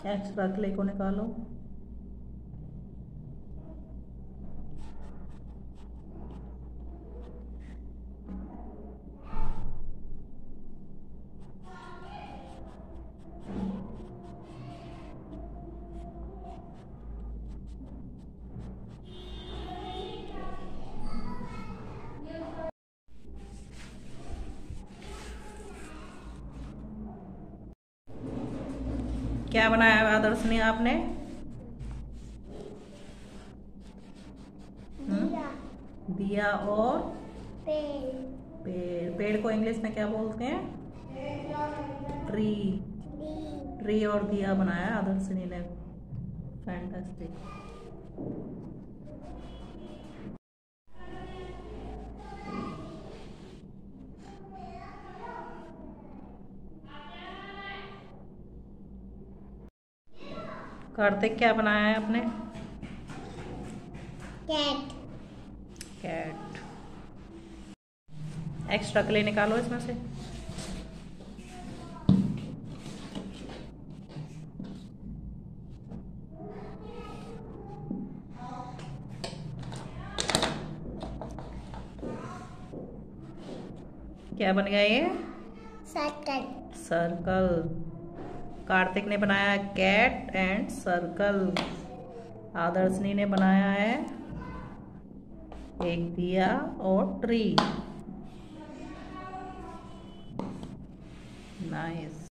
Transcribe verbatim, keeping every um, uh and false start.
Extra clay को निकालो। क्या बनाया है आदर्शनी आपने? दिया, दिया और पेड़। पेड़। पेड़ को इंग्लिश में क्या बोलते हैं? ट्री। ट्री और दिया बनाया आदर्शनी ने। फैंटास्टिक। कार्तिक क्या बनाया है आपने? कैट। कैट। एक्स्ट्रा क्ले निकालो इसमें से। क्या बन गया ये? सर्कल। सर्कल। कार्तिक ने बनाया कैट एंड सर्कल। आदर्शनी ने बनाया है एक दिया और ट्री। नाइस।